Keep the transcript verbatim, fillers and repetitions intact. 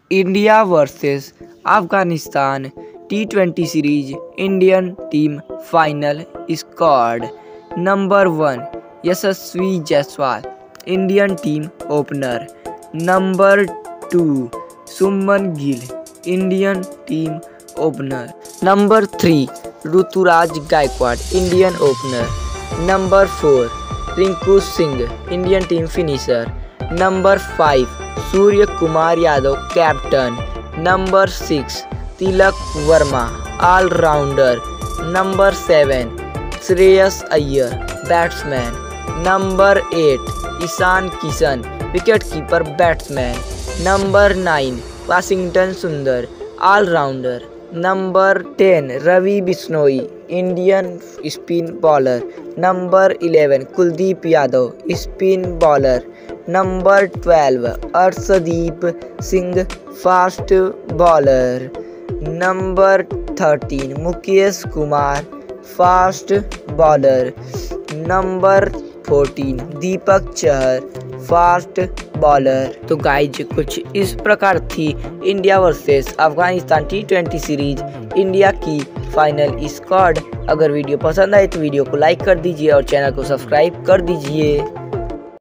India versus Afghanistan T twenty series Indian team final squad. Number one Yashasvi Jaiswal Indian team opener. Number two Suman Gill Indian team opener. Number three Ruturaj Gaikwad Indian opener. Number four Rinku Singh Indian team finisher. Number five Surya Kumar Yadav captain. Number six Tilak Varma allrounder. Number seven Shreyas Iyer batsman. Number eight Ishan Kishan wicketkeeper batsman. Number nine Washington Sundar allrounder. Number ten Ravi Bishnoi Indian spin bowler. Number eleven Kuldeep Yadav spin bowler. Number twelve Arshdeep Singh fast bowler. Number thirteen Mukesh Kumar fast bowler. Number fourteen Deepak Chahar fast bowler. तो guys कुछ इस प्रकार थी India versus Afghanistan T twenty series India की final squad. अगर video पसंद आए तो वीडियो को लाइक कर दीजिए और चैनल को सब्सक्राइब कर दीजिए।